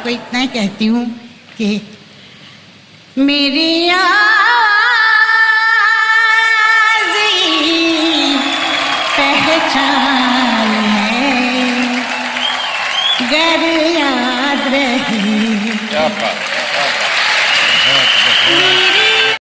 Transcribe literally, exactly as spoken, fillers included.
आपको इतना ही कहती हूँ कि मेरी आज़ी पहचान है, गर याद रहे।